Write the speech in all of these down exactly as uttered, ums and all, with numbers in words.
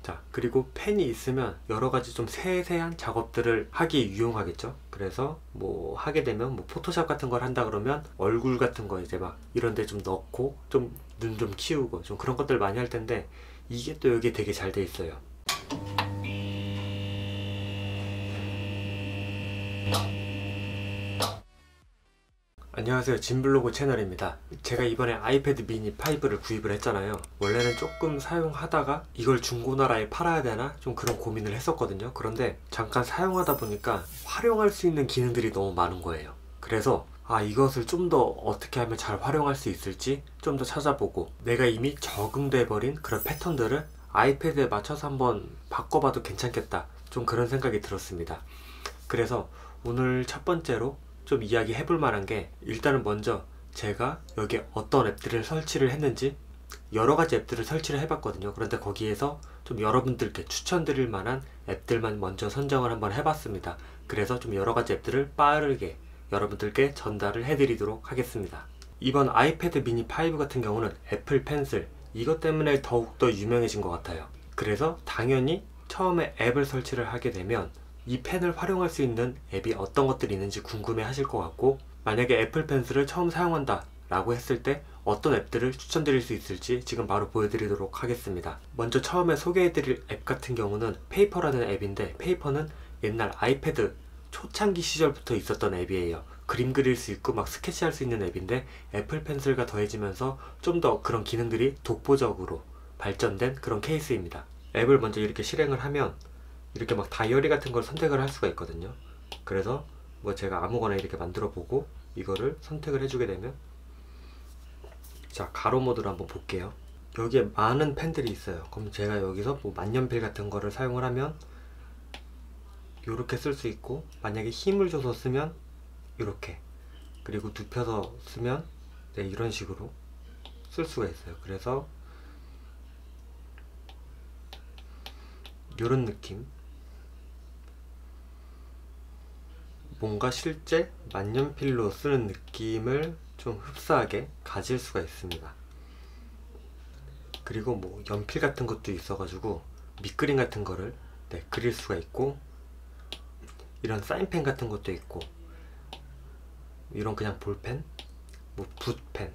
자, 그리고 펜이 있으면 여러가지 좀 세세한 작업들을 하기에 유용하겠죠. 그래서 뭐 하게 되면 뭐 포토샵 같은 걸 한다 그러면 얼굴 같은 거 이제 막 이런 데 좀 넣고 좀 눈 좀 키우고 좀 그런 것들 많이 할 텐데, 이게 또 여기에 되게 잘 돼 있어요. 안녕하세요, 진블로그 채널입니다. 제가 이번에 아이패드 미니 파이브를 구입을 했잖아요. 원래는 조금 사용하다가 이걸 중고나라에 팔아야 되나 좀 그런 고민을 했었거든요. 그런데 잠깐 사용하다 보니까 활용할 수 있는 기능들이 너무 많은 거예요. 그래서 아, 이것을 좀 더 어떻게 하면 잘 활용할 수 있을지 좀 더 찾아보고, 내가 이미 적응돼 버린 그런 패턴들을 아이패드에 맞춰서 한번 바꿔봐도 괜찮겠다, 좀 그런 생각이 들었습니다. 그래서 오늘 첫 번째로 좀 이야기 해볼 만한 게, 일단은 먼저 제가 여기에 어떤 앱들을 설치를 했는지, 여러 가지 앱들을 설치를 해봤거든요. 그런데 거기에서 좀 여러분들께 추천드릴 만한 앱들만 먼저 선정을 한번 해봤습니다. 그래서 좀 여러 가지 앱들을 빠르게 여러분들께 전달을 해드리도록 하겠습니다. 이번 아이패드 미니 파이브 같은 경우는 애플 펜슬, 이것 때문에 더욱더 유명해진 것 같아요. 그래서 당연히 처음에 앱을 설치를 하게 되면 이 펜을 활용할 수 있는 앱이 어떤 것들이 있는지 궁금해 하실 것 같고, 만약에 애플 펜슬을 처음 사용한다 라고 했을 때 어떤 앱들을 추천드릴 수 있을지 지금 바로 보여드리도록 하겠습니다. 먼저 처음에 소개해드릴 앱 같은 경우는 페이퍼라는 앱인데, 페이퍼는 옛날 아이패드 초창기 시절부터 있었던 앱이에요. 그림 그릴 수 있고 막 스케치할 수 있는 앱인데, 애플 펜슬과 더해지면서 좀 더 그런 기능들이 독보적으로 발전된 그런 케이스입니다. 앱을 먼저 이렇게 실행을 하면 이렇게 막 다이어리 같은 걸 선택을 할 수가 있거든요. 그래서 뭐 제가 아무거나 이렇게 만들어 보고 이거를 선택을 해주게 되면, 자, 가로 모드로 한번 볼게요. 여기에 많은 펜들이 있어요. 그럼 제가 여기서 뭐 만년필 같은 거를 사용을 하면 이렇게 쓸 수 있고, 만약에 힘을 줘서 쓰면 이렇게, 그리고 눕혀서 쓰면 네, 이런 식으로 쓸 수가 있어요. 그래서 이런 느낌, 뭔가 실제 만년필로 쓰는 느낌을 좀 흡사하게 가질 수가 있습니다. 그리고 뭐 연필 같은 것도 있어가지고 밑그림 같은 거를 네, 그릴 수가 있고, 이런 사인펜 같은 것도 있고, 이런 그냥 볼펜, 뭐 붓펜,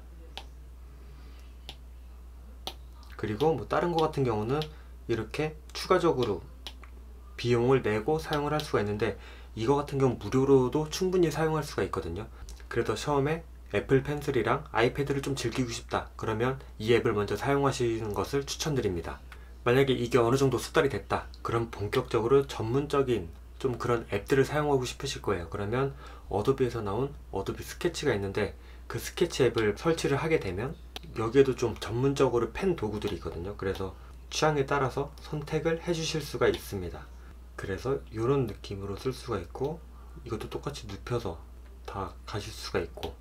그리고 뭐 다른 거 같은 경우는 이렇게 추가적으로 비용을 내고 사용을 할 수가 있는데, 이거 같은 경우 무료로도 충분히 사용할 수가 있거든요. 그래서 처음에 애플 펜슬이랑 아이패드를 좀 즐기고 싶다 그러면 이 앱을 먼저 사용하시는 것을 추천드립니다. 만약에 이게 어느 정도 숙달이 됐다, 그럼 본격적으로 전문적인 좀 그런 앱들을 사용하고 싶으실 거예요. 그러면 어도비에서 나온 어도비 스케치가 있는데, 그 스케치 앱을 설치를 하게 되면 여기에도 좀 전문적으로 펜 도구들이 있거든요. 그래서 취향에 따라서 선택을 해 주실 수가 있습니다. 그래서 이런 느낌으로 쓸 수가 있고, 이것도 똑같이 눕혀서 다 가실 수가 있고,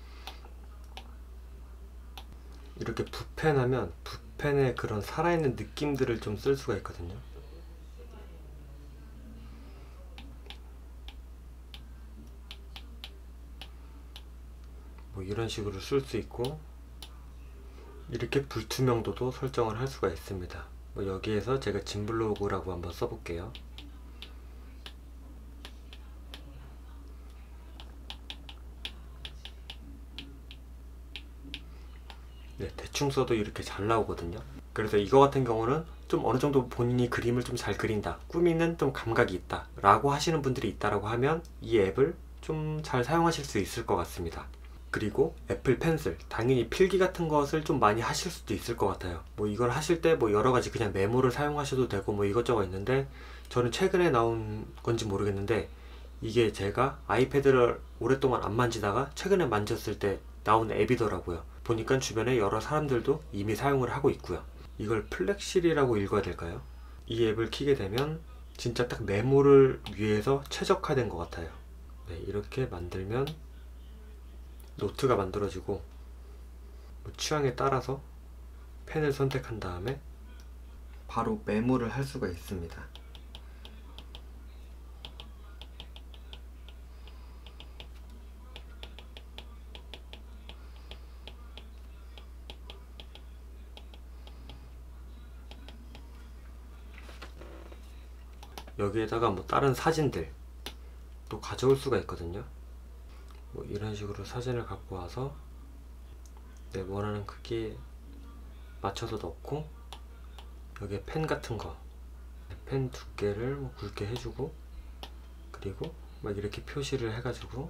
이렇게 붓펜 하면 붓펜의 그런 살아있는 느낌들을 좀 쓸 수가 있거든요. 뭐 이런 식으로 쓸 수 있고, 이렇게 불투명도도 설정을 할 수가 있습니다. 뭐 여기에서 제가 진블로그라고 한번 써볼게요. 네, 대충 써도 이렇게 잘 나오거든요. 그래서 이거 같은 경우는 좀 어느 정도 본인이 그림을 좀 잘 그린다, 꾸미는 좀 감각이 있다 라고 하시는 분들이 있다라고 하면 이 앱을 좀 잘 사용하실 수 있을 것 같습니다. 그리고 애플 펜슬, 당연히 필기 같은 것을 좀 많이 하실 수도 있을 것 같아요. 뭐 이걸 하실 때 뭐 여러 가지 그냥 메모를 사용하셔도 되고 뭐 이것저것 있는데, 저는 최근에 나온 건지 모르겠는데 이게 제가 아이패드를 오랫동안 안 만지다가 최근에 만졌을 때 나온 앱이더라고요. 보니까 주변에 여러 사람들도 이미 사용을 하고 있고요. 이걸 플렉실이라고 읽어야 될까요? 이 앱을 키게 되면 진짜 딱 메모를 위해서 최적화된 것 같아요. 네, 이렇게 만들면 노트가 만들어지고, 취향에 따라서 펜을 선택한 다음에 바로 메모를 할 수가 있습니다. 여기에다가 뭐 다른 사진들 또 가져올 수가 있거든요. 뭐 이런 식으로 사진을 갖고 와서 내 원하는 크기에 맞춰서 넣고, 여기에 펜 같은 거, 펜 두께를 뭐 굵게 해주고, 그리고 막 이렇게 표시를 해가지고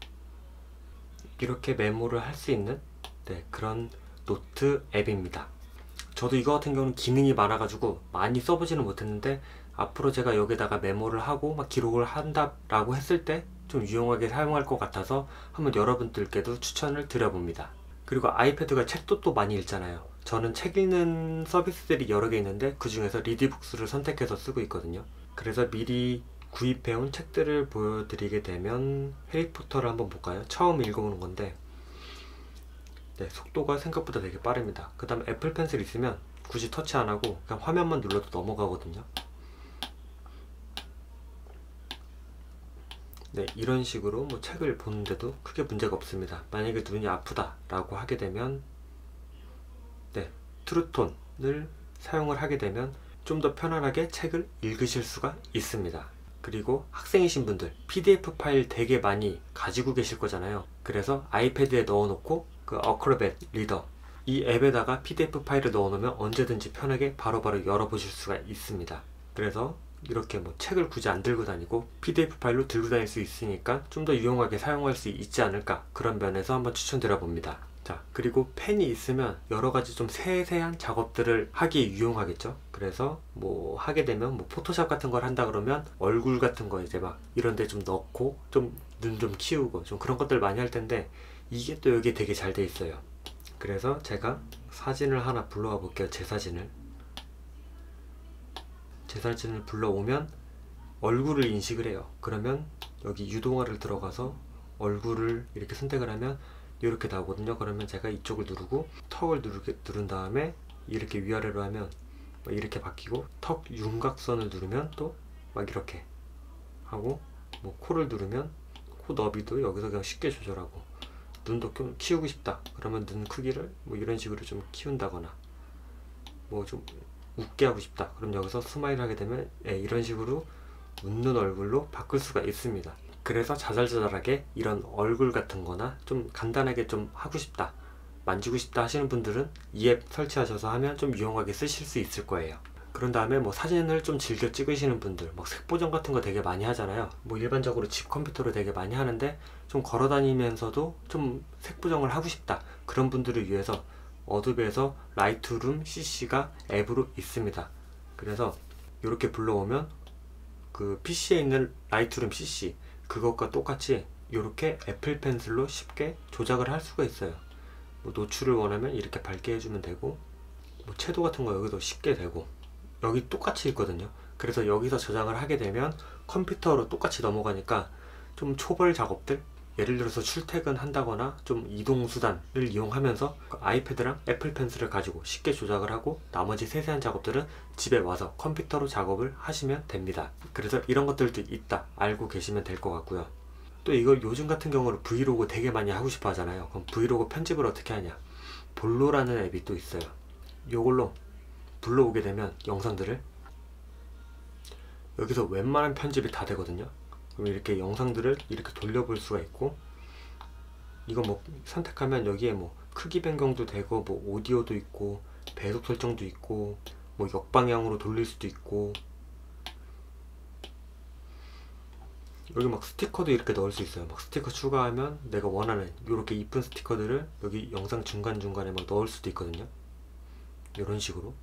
이렇게 메모를 할 수 있는 네, 그런 노트 앱입니다. 저도 이거 같은 경우는 기능이 많아가지고 많이 써보지는 못했는데, 앞으로 제가 여기다가 메모를 하고 막 기록을 한다 라고 했을 때 좀 유용하게 사용할 것 같아서 한번 여러분들께도 추천을 드려봅니다. 그리고 아이패드가 책도 또 많이 읽잖아요. 저는 책 읽는 서비스들이 여러 개 있는데 그 중에서 리디북스를 선택해서 쓰고 있거든요. 그래서 미리 구입해온 책들을 보여드리게 되면 해리포터를 한번 볼까요? 처음 읽어보는 건데 네, 속도가 생각보다 되게 빠릅니다. 그 다음 애플 펜슬 있으면 굳이 터치 안하고 그냥 화면만 눌러도 넘어가거든요. 네, 이런 식으로 뭐 책을 보는데도 크게 문제가 없습니다. 만약에 눈이 아프다 라고 하게 되면 네, 트루톤을 사용을 하게 되면 좀 더 편안하게 책을 읽으실 수가 있습니다. 그리고 학생이신 분들 피디에프 파일 되게 많이 가지고 계실 거잖아요. 그래서 아이패드에 넣어 놓고 그 어크로벳 리더 이 앱에다가 피디에프 파일을 넣어 놓으면 언제든지 편하게 바로바로 열어보실 수가 있습니다. 그래서 이렇게 뭐 책을 굳이 안 들고 다니고 피디에프 파일로 들고 다닐 수 있으니까 좀 더 유용하게 사용할 수 있지 않을까, 그런 면에서 한번 추천드려 봅니다. 자, 그리고 펜이 있으면 여러가지 좀 세세한 작업들을 하기에 유용하겠죠. 그래서 뭐 하게 되면 뭐 포토샵 같은 걸 한다 그러면 얼굴 같은 거 이제 막 이런 데 좀 넣고 좀 눈 좀 키우고 좀 그런 것들 많이 할 텐데, 이게 또 여기에 되게 잘 돼 있어요. 그래서 제가 사진을 하나 불러와 볼게요. 제 사진을 제 사진을 불러오면 얼굴을 인식을 해요. 그러면 여기 유동화를 들어가서 얼굴을 이렇게 선택을 하면 이렇게 나오거든요. 그러면 제가 이쪽을 누르고 턱을 누르게, 누른 다음에 이렇게 위아래로 하면 이렇게 바뀌고, 턱 윤곽선을 누르면 또 막 이렇게 하고, 뭐 코를 누르면 코 너비도 여기서 그냥 쉽게 조절하고, 눈도 좀 키우고 싶다 그러면 눈 크기를 뭐 이런 식으로 좀 키운다거나, 뭐 좀 웃게 하고 싶다 그럼 여기서 스마일 하게 되면 예, 이런 식으로 웃는 얼굴로 바꿀 수가 있습니다. 그래서 자잘자잘하게 이런 얼굴 같은 거나 좀 간단하게 좀 하고 싶다, 만지고 싶다 하시는 분들은 이 앱 설치하셔서 하면 좀 유용하게 쓰실 수 있을 거예요. 그런 다음에 뭐 사진을 좀 즐겨 찍으시는 분들, 막 색보정 같은 거 되게 많이 하잖아요. 뭐 일반적으로 집 컴퓨터로 되게 많이 하는데 좀 걸어 다니면서도 좀 색보정을 하고 싶다, 그런 분들을 위해서 어도비에서 라이트룸 씨씨가 앱으로 있습니다. 그래서 이렇게 불러오면 그 피시에 있는 라이트룸 씨씨 그것과 똑같이 이렇게 애플 펜슬로 쉽게 조작을 할 수가 있어요. 뭐 노출을 원하면 이렇게 밝게 해주면 되고, 뭐 채도 같은 거 여기도 쉽게 되고, 여기 똑같이 있거든요. 그래서 여기서 저장을 하게 되면 컴퓨터로 똑같이 넘어가니까 좀 초벌 작업들, 예를 들어서 출퇴근 한다거나 좀 이동수단을 이용하면서 아이패드랑 애플 펜슬을 가지고 쉽게 조작을 하고, 나머지 세세한 작업들은 집에 와서 컴퓨터로 작업을 하시면 됩니다. 그래서 이런 것들도 있다 알고 계시면 될 것 같고요. 또 이걸 요즘 같은 경우는 브이로그 되게 많이 하고 싶어 하잖아요. 그럼 브이로그 편집을 어떻게 하냐, 볼로라는 앱이 또 있어요. 이걸로 불러오게 되면 영상들을 여기서 웬만한 편집이 다 되거든요. 그럼 이렇게 영상들을 이렇게 돌려볼 수가 있고, 이거 뭐 선택하면 여기에 뭐 크기 변경도 되고, 뭐 오디오도 있고, 배속 설정도 있고, 뭐 역방향으로 돌릴 수도 있고, 여기 막 스티커도 이렇게 넣을 수 있어요. 막 스티커 추가하면 내가 원하는 이렇게 이쁜 스티커들을 여기 영상 중간중간에 막 넣을 수도 있거든요. 이런 식으로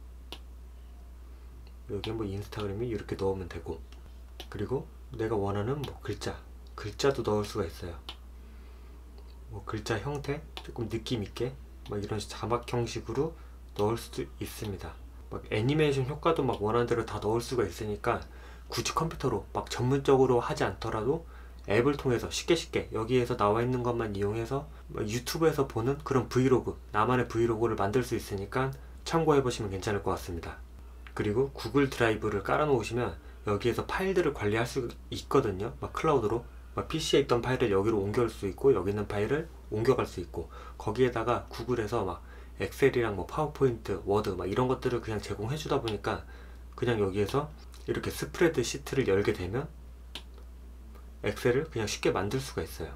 여기 뭐 인스타그램이 이렇게 넣으면 되고, 그리고 내가 원하는 뭐 글자 글자도 넣을 수가 있어요. 뭐 글자 형태 조금 느낌 있게 막 이런 자막 형식으로 넣을 수도 있습니다. 막 애니메이션 효과도 막 원하는 대로 다 넣을 수가 있으니까 굳이 컴퓨터로 막 전문적으로 하지 않더라도 앱을 통해서 쉽게 쉽게 여기에서 나와 있는 것만 이용해서 유튜브에서 보는 그런 브이로그, 나만의 브이로그를 만들 수 있으니까 참고해 보시면 괜찮을 것 같습니다. 그리고 구글 드라이브를 깔아 놓으시면 여기에서 파일들을 관리할 수 있거든요. 막 클라우드로 막 피시에 있던 파일을 여기로 옮겨올 수 있고, 여기 있는 파일을 옮겨갈 수 있고, 거기에다가 구글에서 막 엑셀이랑 뭐 파워포인트, 워드 막 이런 것들을 그냥 제공해 주다 보니까 그냥 여기에서 이렇게 스프레드 시트를 열게 되면 엑셀을 그냥 쉽게 만들 수가 있어요.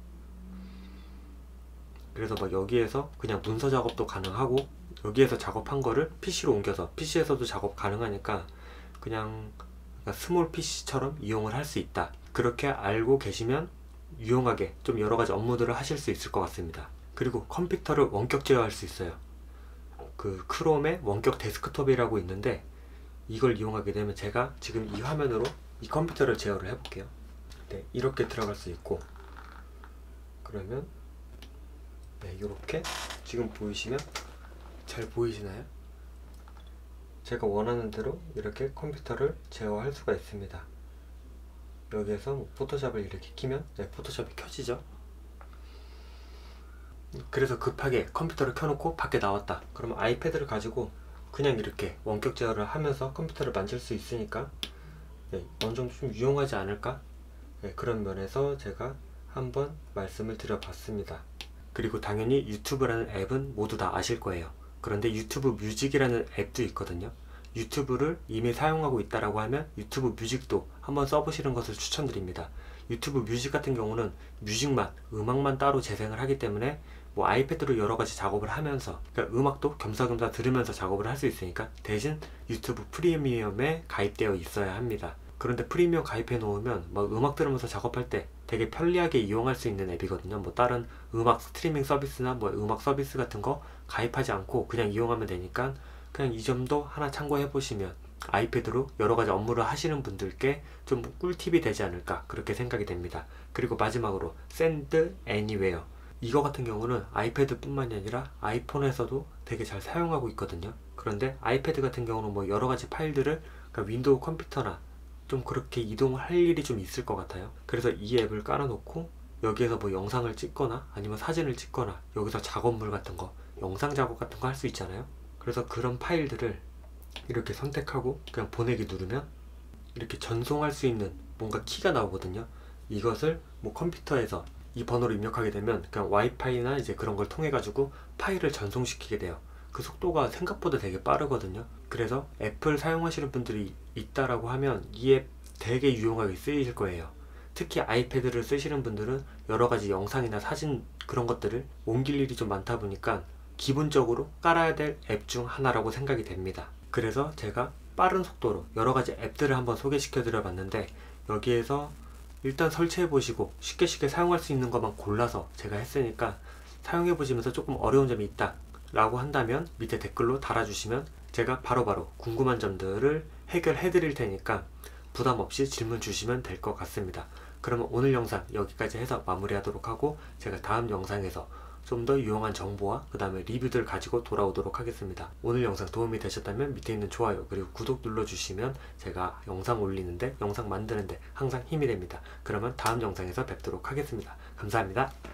그래서 막 여기에서 그냥 문서 작업도 가능하고, 여기에서 작업한 거를 피시로 옮겨서 피시에서도 작업 가능하니까 그냥 스몰 피시처럼 이용을 할 수 있다. 그렇게 알고 계시면 유용하게 좀 여러가지 업무들을 하실 수 있을 것 같습니다. 그리고 컴퓨터를 원격 제어할 수 있어요. 그 크롬의 원격 데스크톱이라고 있는데, 이걸 이용하게 되면 제가 지금 이 화면으로 이 컴퓨터를 제어를 해볼게요. 네, 이렇게 들어갈 수 있고, 그러면 네, 이렇게 지금 보이시면, 잘 보이시나요? 제가 원하는 대로 이렇게 컴퓨터를 제어할 수가 있습니다. 여기에서 뭐 포토샵을 이렇게 키면 네, 포토샵이 켜지죠. 그래서 급하게 컴퓨터를 켜놓고 밖에 나왔다 그러면 아이패드를 가지고 그냥 이렇게 원격 제어를 하면서 컴퓨터를 만질 수 있으니까 네, 어느 정도 좀 유용하지 않을까? 네, 그런 면에서 제가 한번 말씀을 드려봤습니다. 그리고 당연히 유튜브라는 앱은 모두 다 아실 거예요. 그런데 유튜브 뮤직이라는 앱도 있거든요. 유튜브를 이미 사용하고 있다라고 하면 유튜브 뮤직도 한번 써보시는 것을 추천드립니다. 유튜브 뮤직 같은 경우는 뮤직만, 음악만 따로 재생을 하기 때문에 뭐 아이패드로 여러가지 작업을 하면서, 그러니까 음악도 겸사겸사 들으면서 작업을 할 수 있으니까 대신 유튜브 프리미엄에 가입되어 있어야 합니다. 그런데 프리미엄 가입해 놓으면 막 음악 들으면서 작업할 때 되게 편리하게 이용할 수 있는 앱이거든요. 뭐 다른 음악 스트리밍 서비스나 뭐 음악 서비스 같은 거 가입하지 않고 그냥 이용하면 되니까 그냥 이 점도 하나 참고해 보시면 아이패드로 여러가지 업무를 하시는 분들께 좀 꿀팁이 되지 않을까 그렇게 생각이 됩니다. 그리고 마지막으로 Send Anywhere, 이거 같은 경우는 아이패드 뿐만이 아니라 아이폰에서도 되게 잘 사용하고 있거든요. 그런데 아이패드 같은 경우는 뭐 여러가지 파일들을, 그러니까 윈도우 컴퓨터나 좀 그렇게 이동할 일이 좀 있을 것 같아요. 그래서 이 앱을 깔아놓고 여기에서 뭐 영상을 찍거나 아니면 사진을 찍거나 여기서 작업물 같은 거, 영상 작업 같은 거 할 수 있잖아요. 그래서 그런 파일들을 이렇게 선택하고 그냥 보내기 누르면 이렇게 전송할 수 있는 뭔가 키가 나오거든요. 이것을 뭐 컴퓨터에서 이 번호를 입력하게 되면 그냥 와이파이나 이제 그런 걸 통해 가지고 파일을 전송시키게 돼요. 그 속도가 생각보다 되게 빠르거든요. 그래서 앱을 사용하시는 분들이 있다라고 하면 이 앱 되게 유용하게 쓰이실 거예요. 특히 아이패드를 쓰시는 분들은 여러가지 영상이나 사진 그런 것들을 옮길 일이 좀 많다 보니까 기본적으로 깔아야 될 앱 중 하나라고 생각이 됩니다. 그래서 제가 빠른 속도로 여러가지 앱들을 한번 소개시켜 드려 봤는데, 여기에서 일단 설치해 보시고 쉽게 쉽게 사용할 수 있는 것만 골라서 제가 했으니까 사용해 보시면서 조금 어려운 점이 있다 라고 한다면 밑에 댓글로 달아주시면 제가 바로바로 바로 궁금한 점들을 해결해 드릴 테니까 부담 없이 질문 주시면 될 것 같습니다. 그러면 오늘 영상 여기까지 해서 마무리하도록 하고, 제가 다음 영상에서 좀 더 유용한 정보와 그 다음에 리뷰들 가지고 돌아오도록 하겠습니다. 오늘 영상 도움이 되셨다면 밑에 있는 좋아요 그리고 구독 눌러주시면 제가 영상 올리는데, 영상 만드는데 항상 힘이 됩니다. 그러면 다음 영상에서 뵙도록 하겠습니다. 감사합니다.